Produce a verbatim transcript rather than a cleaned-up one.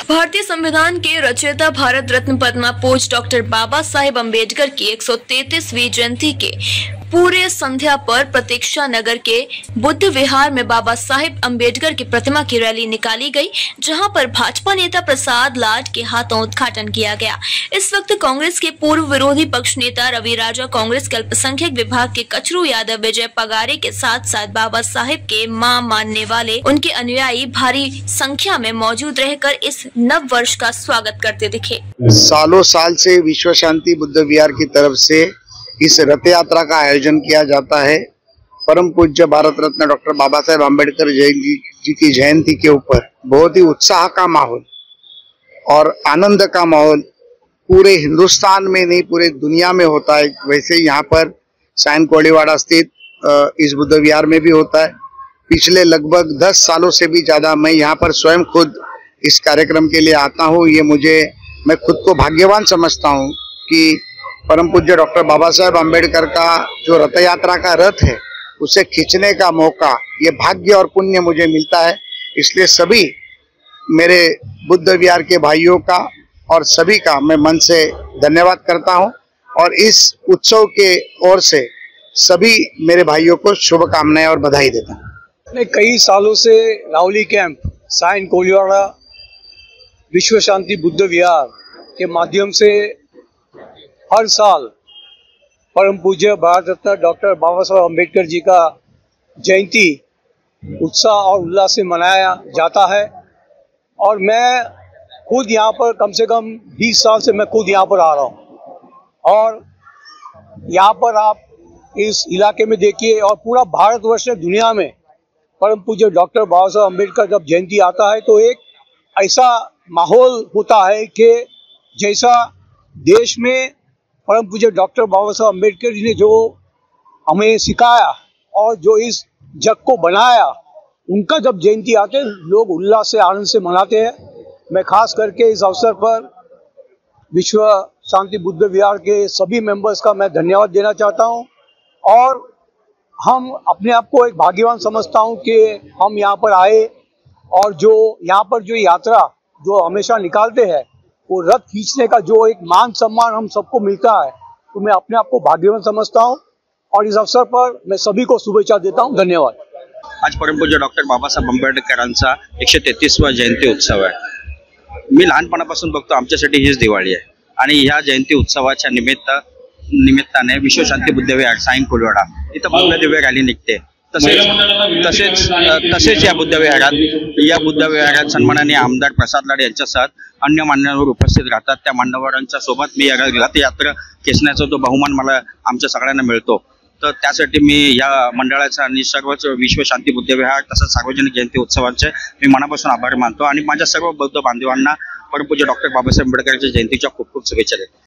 भारतीय संविधान के रचयिता भारत रत्न पद्मा पूज्य डॉक्टर बाबा साहेब अम्बेडकर की एक सौ तैंतीसवीं जयंती के पूरे संध्या पर प्रतीक्षा नगर के बुद्ध विहार में बाबा साहेब अम्बेडकर की प्रतिमा की रैली निकाली गई, जहां पर भाजपा नेता प्रसाद लाड के हाथों उद्घाटन किया गया। इस वक्त कांग्रेस के पूर्व विरोधी पक्ष नेता रवि राजा, कांग्रेस के अल्पसंख्यक विभाग के कचरू यादव, विजय पगारे के साथ साथ बाबा साहेब के मां मानने वाले उनके अनुयायी भारी संख्या में मौजूद रहकर इस नव वर्ष का स्वागत करते दिखे। सालों साल से विश्व शांति बुद्ध विहार की तरफ से इस रथ यात्रा का आयोजन किया जाता है। परम पूज्य भारत रत्न डॉक्टर बाबा साहेब अम्बेडकर जी की जयंती के ऊपर बहुत ही उत्साह का माहौल और आनंद का माहौल पूरे हिंदुस्तान में नहीं पूरे दुनिया में होता है। वैसे यहाँ पर साइन कोलीवाड़ा स्थित इस बुद्ध विहार में भी होता है। पिछले लगभग दस सालों से भी ज्यादा मैं यहाँ पर स्वयं खुद इस कार्यक्रम के लिए आता हूँ। ये मुझे मैं खुद को भाग्यवान समझता हूँ कि परम पूज्य डॉक्टर बाबा साहेब अम्बेडकर का जो रथ यात्रा का रथ है उसे खींचने का मौका, ये भाग्य और पुण्य मुझे मिलता है। इसलिए सभी मेरे बुद्ध विहार के भाइयों का और सभी का मैं मन से धन्यवाद करता हूं और इस उत्सव के ओर से सभी मेरे भाइयों को शुभकामनाएं और बधाई देता हूं। मैं कई सालों से रावली कैंप, साइन कोलीवाड़ा, विश्व शांति बुद्ध विहार के माध्यम से हर साल परम पूज्य भारत रत्न डॉक्टर बाबा साहेब अम्बेडकर जी का जयंती उत्साह और उल्लास से मनाया जाता है। और मैं खुद यहाँ पर कम से कम बीस साल से मैं खुद यहाँ पर आ रहा हूँ और यहाँ पर आप इस इलाके में देखिए और पूरा भारतवर्ष दुनिया में परम पूज्य डॉक्टर बाबा साहेब अम्बेडकर जब जयंती आता है तो एक ऐसा माहौल होता है कि जैसा देश में परम पूज्य डॉक्टर बाबा साहेब अम्बेडकर जी ने जो हमें सिखाया और जो इस जग को बनाया, उनका जब जयंती आते हैं लोग उल्लास से आनंद से मनाते हैं। मैं खास करके इस अवसर पर विश्व शांति बुद्ध विहार के सभी मेंबर्स का मैं धन्यवाद देना चाहता हूं और हम अपने आप को एक भाग्यवान समझता हूं कि हम यहाँ पर आए और जो यहाँ पर जो यात्रा जो हमेशा निकालते हैं वो रथ खींचने का जो एक मान सम्मान हम सबको मिलता है, तो मैं अपने आप को भाग्यवान समझता हूं और इस अवसर पर मैं सभी को शुभेच्छा देता हूं। धन्यवाद। आज परमपूज्य डॉक्टर बाबासाहेब आंबेडकरांचा एकशे तेहतीसवा जयंती उत्सव आहे। मी लहानपणापासून बघतो आमच्यासाठी हीच दिवाळी आहे आणि ह्या जयंती उत्सवाच्या निमित्त निमित्ताने विश्व शांती बुद्ध विहार, साइन कोलीवाड़ा इथं भव्य दिव्य रॅली निघते। तसेच तसेच तसेच या बुद्ध विहारात या बुद्ध विहारात सन्माननीय आमदार प्रसाद लाड यांच्यासह अन्य मान्यवर उपस्थित राहतात। त्या मान्यवरांच्या सोबत मी रथ यात्रा खेचण्याचा जो बहुमान मला आमच्या सगळ्यांना मिळतो, तर त्यासाठी मी या मंडळाचा आणि सर्वच विश्व शांती बुद्ध विहार तसंच सार्वजनिक जयंती उत्सवाचे मी मनापासून आभार मानतो आणि माझ्या सर्व बौद्ध बांधवांना परमपूज्य डॉक्टर बाबासाहेब आंबेडकरांच्या जयंतीच्या खूप खूप शुभेच्छा देतो।